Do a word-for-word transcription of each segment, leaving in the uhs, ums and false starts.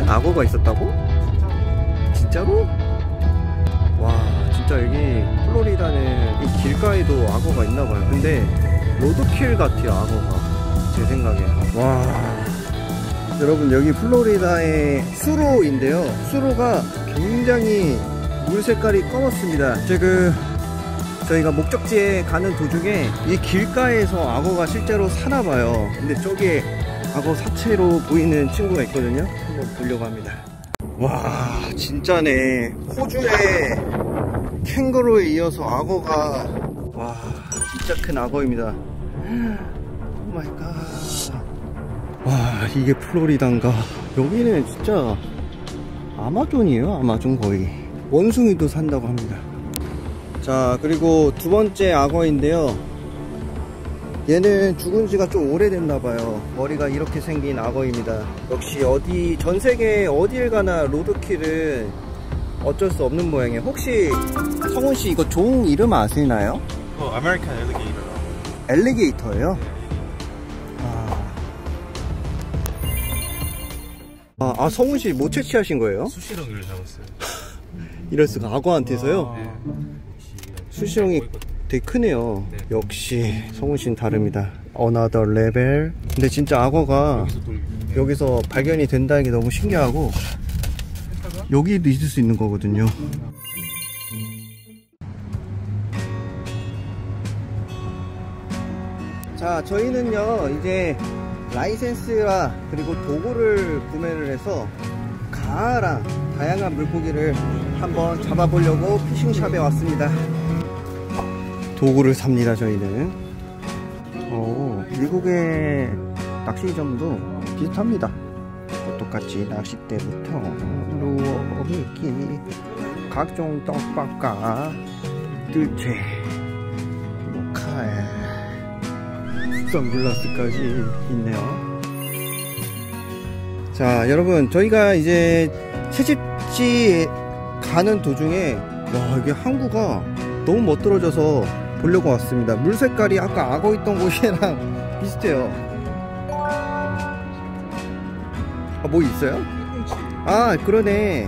악어가 있었다고? 진짜로? 와, 진짜 여기 플로리다는 이 길가에도 악어가 있나봐요. 근데 로드킬 같아요, 악어가. 제 생각에. 와, 여러분, 여기 플로리다의 수로인데요. 수로가 굉장히 물 색깔이 검었습니다. 지금 저희가 목적지에 가는 도중에 이 길가에서 악어가 실제로 사나봐요. 근데 저기에 악어 사체로 보이는 친구가 있거든요. 한번 보려고 합니다. 와, 진짜네. 호주의 캥거루에 이어서 악어가, 와, 진짜 큰 악어입니다. 오 마이 갓. 와, 이게 플로리다인가. 여기는 진짜 아마존이에요. 아마존 거의. 원숭이도 산다고 합니다. 자, 그리고 두 번째 악어인데요. 얘는 죽은 지가 좀 오래됐나봐요. 머리가 이렇게 생긴 악어입니다. 역시 어디, 전 세계 어딜 가나 로드킬은 어쩔 수 없는 모양이에요. 혹시 성훈씨 이거 종 이름 아시나요? 어, 아메리칸 엘리게이터. 엘리게이터예요? 아, 아, 성훈씨 뭐 채취하신 거예요? 수시렁이를 잡았어요. 이럴 수가, 악어한테서요? 네. 수시렁이 되게 크네요. 네. 역시 성훈씨는 다릅니다. Another level. 근데 진짜 악어가 여기서, 여기서 발견이 된다는 게 너무 신기하고, 여기도 있을 수 있는 거거든요. 자, 저희는요 이제 라이센스와 그리고 도구를 구매를 해서 가아랑 다양한 물고기를 한번 잡아보려고 피싱샵에 왔습니다. 도구를 삽니다. 저희는 어, 미국의 낚시점도 비슷합니다. 똑같이 낚싯대부터 루어, 미끼, 각종 떡밥과 뜰채, 뭐 칼, 선글라스까지 있네요. 자, 여러분, 저희가 이제 채집지 가는 도중에, 와, 이게 항구가 너무 멋들어져서 보려고 왔습니다. 물 색깔이 아까 악어 있던 곳이랑 비슷해요. 아, 뭐 있어요? 아, 그러네.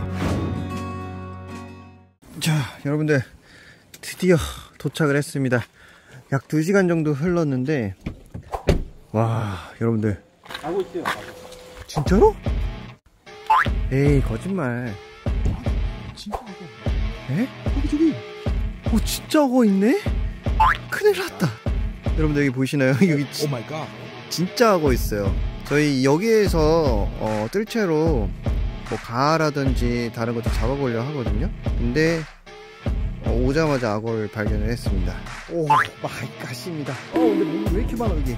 자, 여러분들, 드디어 도착을 했습니다. 약 두 시간 정도 흘렀는데, 와, 여러분들. 악어 있어요. 진짜로? 에이, 거짓말. 진짜 악어. 에? 저기, 저기. 오, 진짜 악어 있네? 큰일 났다. 여러분들, 여기 보이시나요? 여기 지, 오 마이 갓. 진짜 악어 있어요. 저희 여기에서 어, 뜰채로 뭐 가라든지 다른 것도 잡아보려고 하거든요. 근데 어, 오자마자 악어를 발견을 했습니다. 오 마이 갓입니다. 어, 근데 목이 왜 이렇게 많아 여기.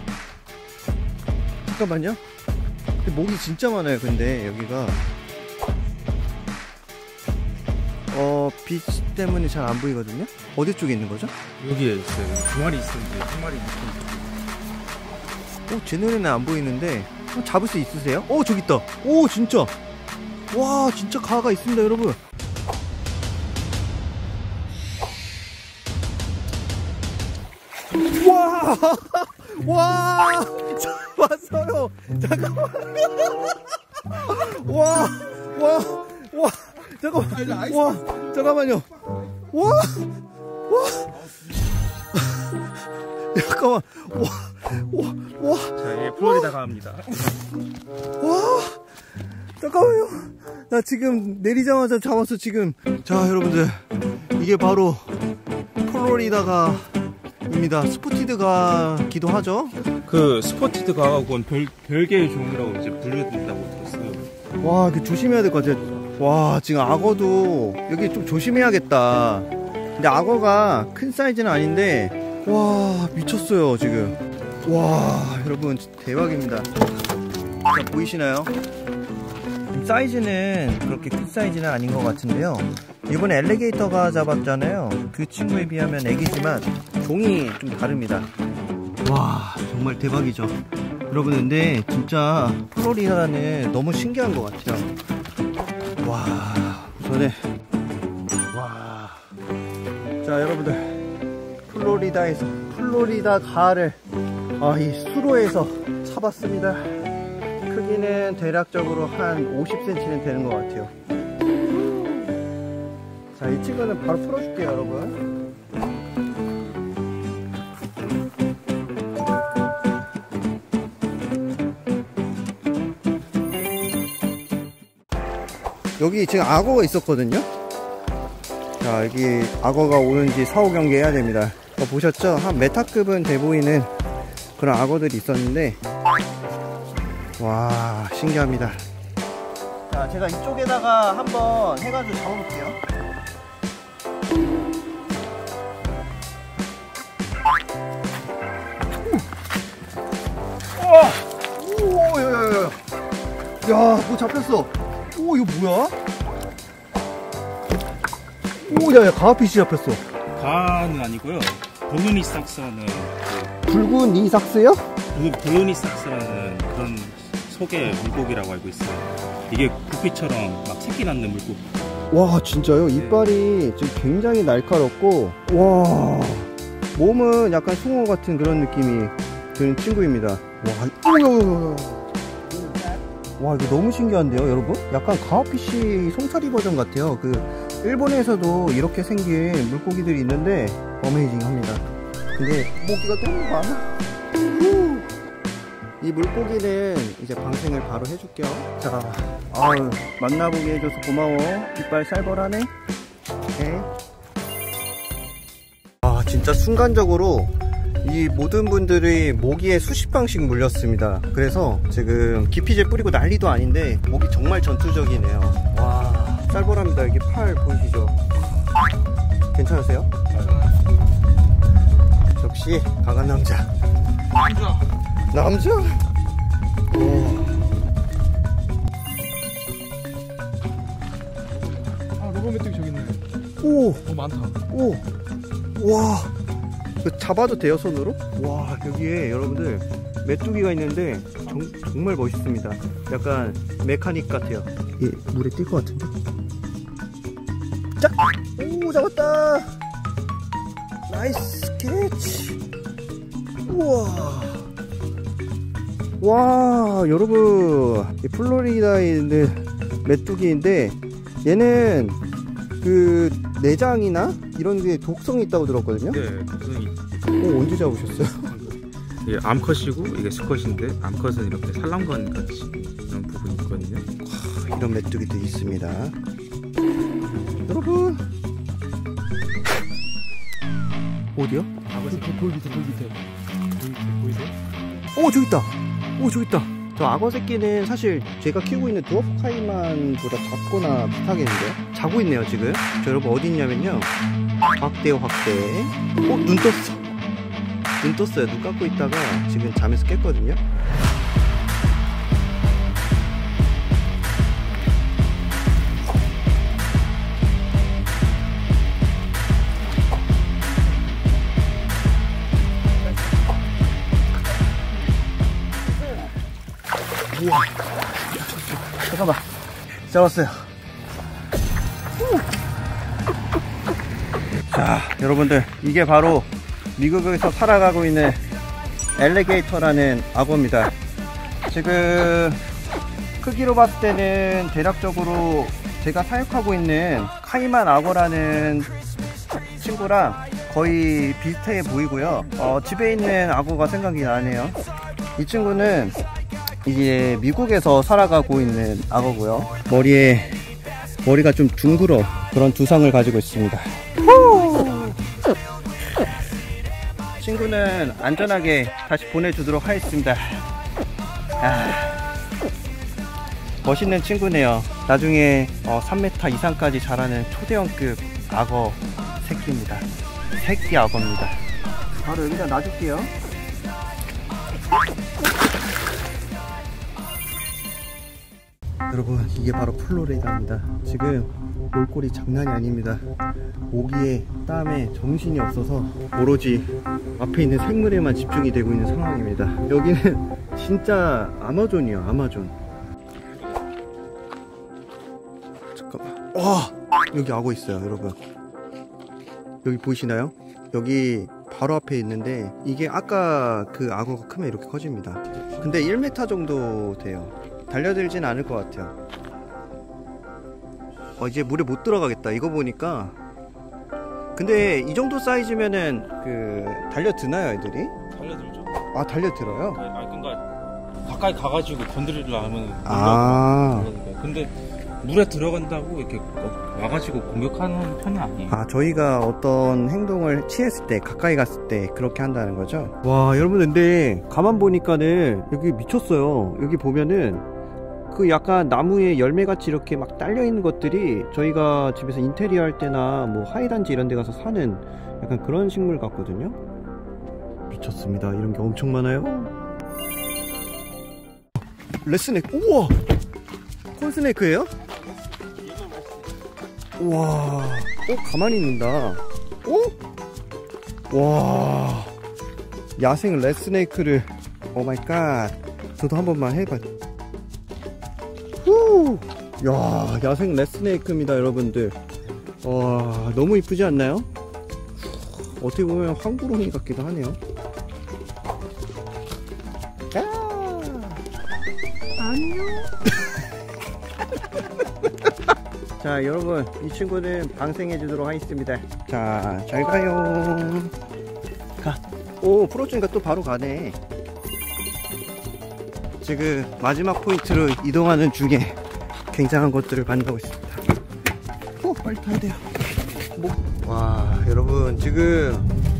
잠깐만요. 근데 목이 진짜 많아요. 근데 여기가 어, 빛 때문에 잘 안 보이거든요. 어디 쪽에 있는 거죠? 여기에 있어요. 두 마리 있었는데 한 마리 있었는데. 오, 제 눈에는 안 보이는데 어, 잡을 수 있으세요? 오, 저기 있다. 오, 진짜. 와, 진짜 가가 있습니다, 여러분. 와, 와, 왔어요. 잠깐만. 와, 와, 와, 잠깐만. 와, 잠깐만요. 와, 와, 잠깐만. 와, 와, 와. 자, 이게 플로리다 가입니다. 와, 잠깐만요. 나 지금 내리자마자 잡았어, 지금. 자, 여러분들. 이게 바로 플로리다가 입니다. 스포티드가기도 하죠. 그 스포티드 가가 그건 별, 별개의 종이라고 이제 분류된다고 들었어요. 와, 그 조심해야 될 것 같아요. 와, 지금 악어도 여기 좀 조심해야겠다. 근데 악어가 큰 사이즈는 아닌데, 와, 미쳤어요, 지금. 와, 여러분, 대박입니다. 자, 보이시나요? 사이즈는 그렇게 큰 사이즈는 아닌 것 같은데요. 이번에 엘리게이터가 잡았잖아요. 그 친구에 비하면 애기지만 종이 좀 다릅니다. 와, 정말 대박이죠. 여러분, 근데 진짜 플로리다는 너무 신기한 것 같아요. 와, 우선은 와, 자, 여러분들, 플로리다에서 플로리다 가를 아, 이 수로에서 잡았습니다. 크기는 대략적으로 한 오십 센티미터는 되는 것 같아요. 자, 이 친구는 바로 풀어줄게요, 여러분. 여기 지금 악어가 있었거든요. 자, 여기 악어가 오는지 사후 경계해야 됩니다. 어, 보셨죠? 한 메타급은 돼 보이는 그런 악어들이 있었는데, 와, 신기합니다. 자, 제가 이쪽에다가 한번 해가지고 잡아볼게요. 우와! 오, 야, 야, 야. 야, 뭐 잡혔어. 오, 이거 뭐야? 오, 야, 야, 가와피시 잡혔어. 가는 아니고요. 블루니삭스라는 붉은 이삭스요? 블루니삭스라는 그런 속의 물고기라고 알고 있어요. 이게 구피처럼 막 새끼 낳는 물고기. 와, 진짜요? 이빨이 지금 굉장히 날카롭고, 와, 몸은 약간 숭어 같은 그런 느낌이 드는 친구입니다. 와, 오오오. 와, 이거 너무 신기한데요, 여러분? 약간 가와피시 송사리 버전 같아요. 그 일본에서도 이렇게 생긴 물고기들이 있는데 어메이징합니다. 근데 모기가 너무 많아. 이 물고기는 이제 방생을 바로 해줄게요. 자, 아유, 만나보게 해줘서 고마워. 이빨 살벌하네. 오케이. 아, 진짜 순간적으로 이 모든 분들이 모기에 수십 방씩 물렸습니다. 그래서 지금 기피제 뿌리고 난리도 아닌데 모기 정말 전투적이네요. 와, 쌀벌합니다. 이게 팔 보이시죠? 괜찮으세요? 역시 강한 남자. 남자. 남자? 오. 아, 로봇 메뚜기 저기 있네. 오, 오, 많다. 오, 와, 이거 잡아도 돼요, 손으로? 와, 여기에 여러분들 메뚜기가 있는데 정, 정말 멋있습니다. 약간 메카닉 같아요. 얘 물에 뛸 것 같은데? 자, 오, 잡았다. 나이스 캐치. 우와. 와, 여러분, 이 플로리다에 있는 메뚜기인데 얘는 그 내장이나 이런 게 독성이 있다고 들었거든요. 네, 독성이. 어, 언제 잡으셨어요? 이게 암컷이고 이게 수컷인데 암컷은 이렇게 산란관 같이 그런 부분이 있거든요. 와, 이런 메뚜기도 있습니다. 여러분, 어디요? 아버지 돌 밑에 돌 밑에 돌 밑에 보이세요? 오, 저기 있다. 오, 저기 있다. 저 악어 새끼는 사실 제가 키우고 있는 드워프 카이만보다 작거나 비슷하겠는데요? 자고 있네요, 지금. 저 여러분 어디 있냐면요, 확대요, 확대. 어, 눈 떴어. 눈 떴어요. 눈 감고 있다가 지금 잠에서 깼거든요. 우와. 잠깐만, 잡았어요. 자, 여러분들, 이게 바로 미국에서 살아가고 있는 엘리게이터라는 악어입니다. 지금 크기로 봤을 때는 대략적으로 제가 사육하고 있는 카이만 악어라는 친구랑 거의 비슷해 보이고요. 어, 집에 있는 악어가 생각이 나네요. 이 친구는 이게 미국에서 살아가고 있는 악어고요. 머리에 머리가 좀 둥그러 그런 두상을 가지고 있습니다. 친구는 안전하게 다시 보내주도록 하겠습니다. 아, 멋있는 친구네요. 나중에 어, 삼 미터 이상까지 자라는 초대형급 악어 새끼입니다. 새끼 악어입니다. 바로 여기다 놔줄게요. 여러분, 이게 바로 플로리다입니다. 지금 몰골이 장난이 아닙니다. 모기에 땀에 정신이 없어서 오로지 앞에 있는 생물에만 집중이 되고 있는 상황입니다. 여기는 진짜 아마존이에요, 아마존. 잠깐만. 와, 여기 악어 있어요, 여러분. 여기 보이시나요? 여기 바로 앞에 있는데 이게 아까 그 악어가 크면 이렇게 커집니다. 근데 일 미터 정도 돼요. 달려들진 않을 것 같아요. 어, 이제 물에 못 들어가겠다. 이거 보니까. 근데 이 정도 사이즈면은 그 달려드나요, 애들이? 달려들죠. 아, 달려들어요? 아, 그러니까 가까이 가가지고 건드리려 하면 아. 근데 물에 들어간다고 이렇게 와가지고 공격하는 편이 아니에요. 아, 저희가 어떤 행동을 취했을 때, 가까이 갔을 때 그렇게 한다는 거죠? 와, 여러분, 근데 가만 보니까는 여기 미쳤어요. 여기 보면은 그 약간 나무에 열매같이 이렇게 막 딸려있는 것들이 저희가 집에서 인테리어 할 때나 뭐 하이단지 이런 데 가서 사는 약간 그런 식물 같거든요? 미쳤습니다. 이런 게 엄청 많아요. 레스네이크, 우와! 콘스네이크예요? 우와, 어, 가만히 있는다. 어? 와, 야생 레스네이크를, 오 마이 갓. 저도 한 번만 해봐. 후, 야, 야생 레스네이크입니다, 여러분들. 와, 너무 이쁘지 않나요? 어떻게 보면 황구렁이 같기도 하네요. 아, 안녕. 자, 여러분, 이 친구는 방생해 주도록 하겠습니다. 자, 잘 가요. 가. 오, 풀어주니까 또 바로 가네. 지금 마지막 포인트로 이동하는 중에 굉장한 것들을 만나고 있습니다. 오, 빨리 타야 돼요. 뭐. 와, 여러분, 지금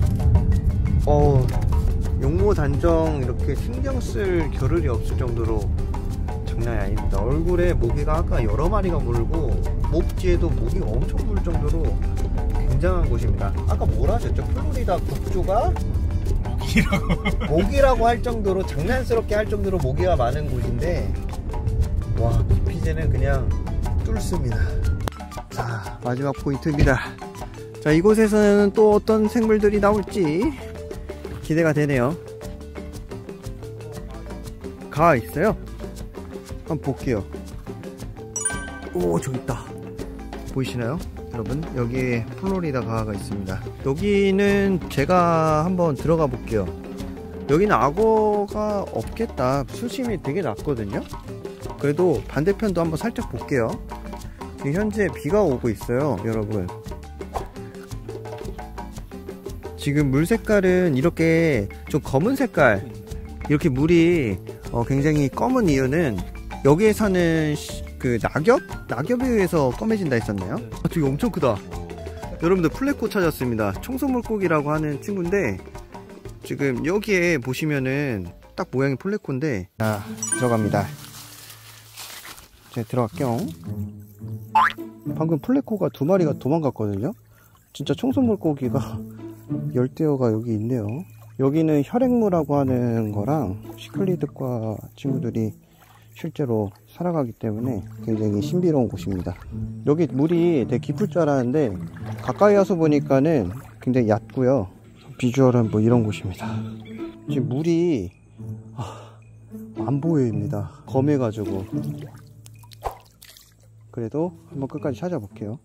어 용모 단정 이렇게 신경 쓸 겨를이 없을 정도로 장난이 아닙니다. 얼굴에 모기가 아까 여러 마리가 물고 목 뒤에도 모기가 엄청 물 정도로 굉장한 곳입니다. 아까 뭐라 하셨죠? 플로리다 국조가 모기라고 모기라고 할 정도로, 장난스럽게 할 정도로 모기가 많은 곳인데, 와, 기피제는 그냥 뚫습니다. 자, 마지막 포인트입니다. 자, 이곳에서는 또 어떤 생물들이 나올지 기대가 되네요. 가 있어요. 한번 볼게요. 오, 저기 있다. 보이시나요? 여러분, 여기에 플로리다 가가 있습니다. 여기는 제가 한번 들어가 볼게요. 여기는 악어가 없겠다. 수심이 되게 낮거든요. 그래도 반대편도 한번 살짝 볼게요. 지금 현재 비가 오고 있어요, 여러분. 지금 물 색깔은 이렇게 좀 검은 색깔, 이렇게 물이 어 굉장히 검은 이유는 여기에 사는 그 낙엽? 낙엽에 의해서 검해진다 했었나요? 아, 되게 엄청 크다. 여러분들, 플래코 찾았습니다. 청소물고기라고 하는 친구인데, 지금 여기에 보시면은 딱 모양이 플래코인데, 자, 들어갑니다. 제가 들어갈게요. 방금 플래코가 두 마리가 도망갔거든요. 진짜 청소물고기가 열대어가 여기 있네요. 여기는 혈액무라고 하는 거랑 시클리드과 친구들이 실제로 살아가기 때문에 굉장히 신비로운 곳입니다. 여기 물이 되게 깊을 줄 알았는데 가까이 와서 보니까는 굉장히 얕고요. 비주얼은 뭐 이런 곳입니다. 지금 물이 아, 안 보여입니다. 검해가지고. 그래도 한번 끝까지 찾아볼게요.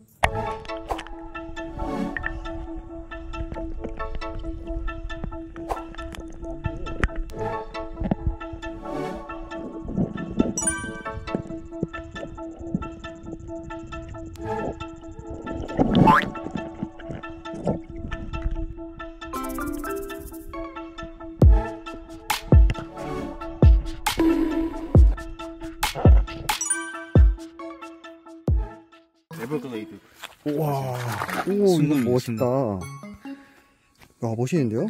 에버글레이드. 우와, 오, 이거 멋있다. 와, 멋있는데요?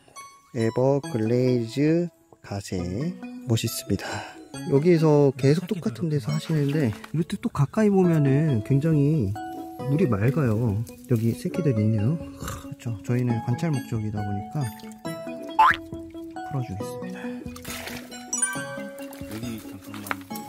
에버글레이즈 가세. 멋있습니다. 여기에서 계속 똑같은 데서 하시는데, 이것도 또 가까이 보면은 굉장히 물이 맑아요. 여기 새끼들 있네요. 그렇죠. 저희는 관찰 목적이다 보니까 풀어주겠습니다. 여기 잠깐만.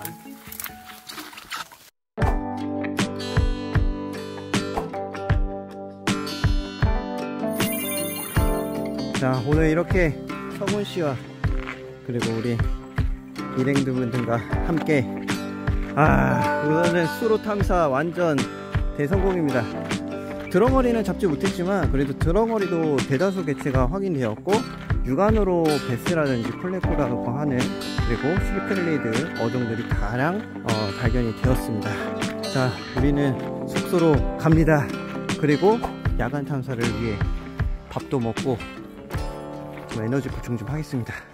자, 오늘 이렇게 성훈 씨와 그리고 우리 일행분들과 함께, 아, 오늘은 수로 탐사 완전 대성공입니다. 드렁어리는 잡지 못했지만 그래도 드렁어리도 대다수 개체가 확인되었고, 육안으로 베스라든지 콜레코라고 하는 그리고 시리펠리드 어종들이 다량 어, 발견이 되었습니다. 자, 우리는 숙소로 갑니다. 그리고 야간 탐사를 위해 밥도 먹고 좀 에너지 보충 좀 하겠습니다.